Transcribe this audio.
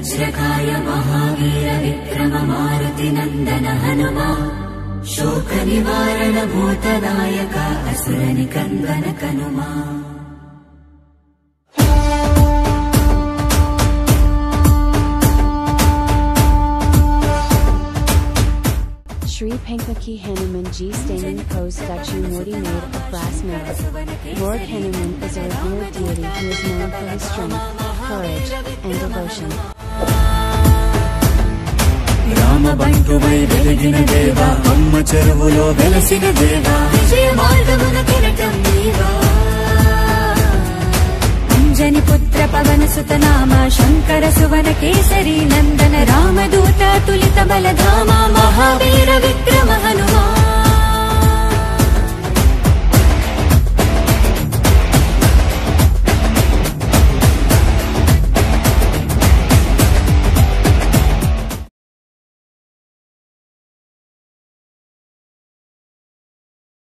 वज्रकाय महावीर विक्रम मारुति नंदन हनुमान शोक निवारण भूतनायक असुर निकंदन कनुमा। Shree Panchmukhi Hanuman Ji stanging pose statue murti made of brass metal. Lord Hanuman is a revered deity who is known for his strength, courage, and devotion. Rama Bantu vai veligina deva, amma cheruvulo velasina deva, vijaya margamuna kiratam deva. Anjani putra pavana suta nama, shankara suvana kesari nandana, Ramaduta tulita baladhama, Mahavira vikrama Hanuman.